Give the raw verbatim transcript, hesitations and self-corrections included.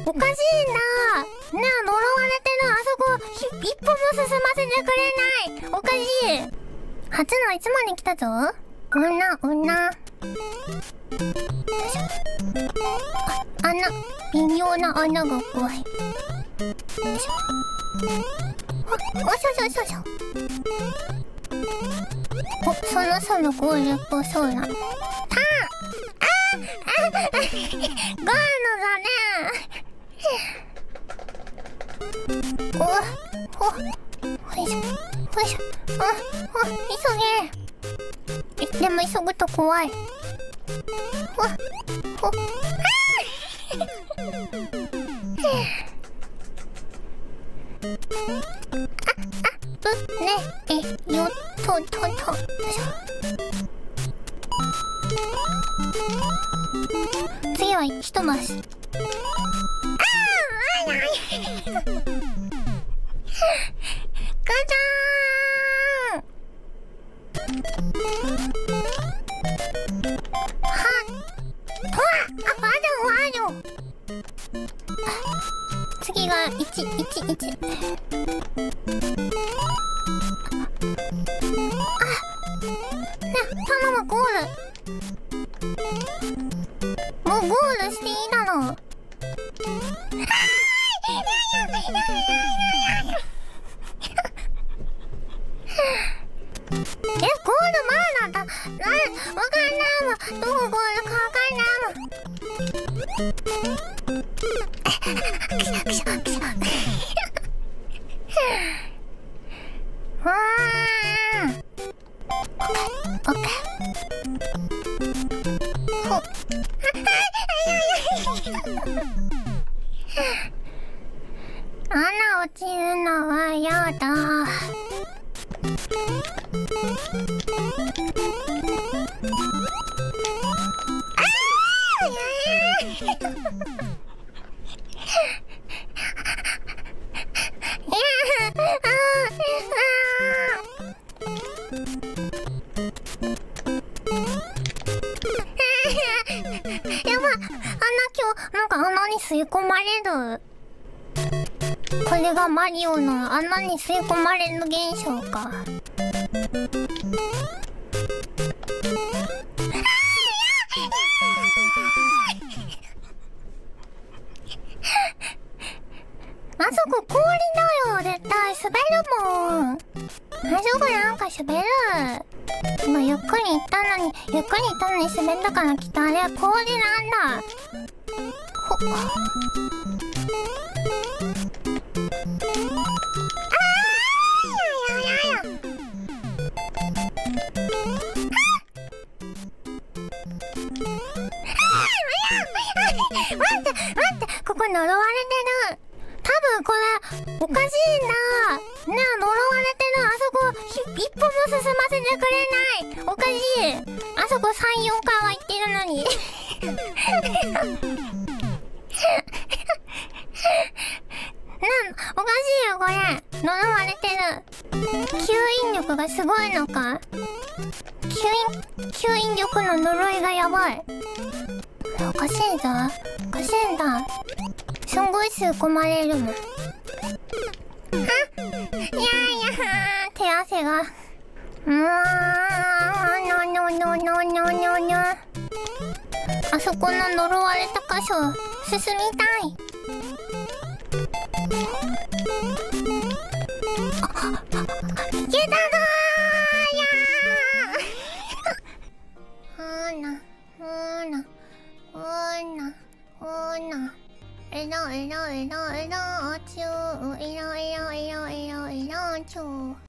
おかしいな。ねえ、呪われてるあそこひ一歩も進ませてくれない。おかしい。初のいつまで来たぞ。女女。あ、穴、微妙な穴が怖い。よいしょ。お、おしょしょしょしょ。お、そろそろゴールっぽそうな。ああああゴールだね。おおよいしょよいしょ。ああ急げ。でも急ぐと怖い。おおああぶねえよとととよいしょ。次はひとマス。あああガチャーはっわあワドワド。次がいちいちいち。あね頼むゴール。もうゴールしていいだろう。はーい。え、ゴールまだだ。なん、わかんないもん。どこゴールかわかんないもん。くしゃくしゃくしゃ。わー。オッケー。オッケー。ほっ。穴落ちるのはやだ。やばい、あんな今日なんか穴に吸い込まれる。これがマリオの穴に吸い込まれる現象か。あそこ氷だよ。絶対滑るもん。あそこなんか滑る。今ゆっくり行ったのにゆっくり行ったのに滑ったからきっとあれは氷なんだ。ほっ。待って待って、ここ呪われてる。多分これおかしいな。ねえ、呪われてるあそこひ一歩も進ませてくれない。おかしい。あそこさん、よんかいは行ってるのになんおかしいよこれ。呪われてる。吸引力がすごいのか。吸引吸引力の呪いがやばい。おかしいぞ。おかしいんだ。すんごい吸い込まれるもん。はっ、いやいや手汗が。うーん、ののののののの。あそこの呪われた箇所進みたい。あ、あ、いけたぞー。いやー。ほーな、ほーな、ほーな、ほーな。えろえろえろえろちゅう、えろえろえろえろえろちゅう。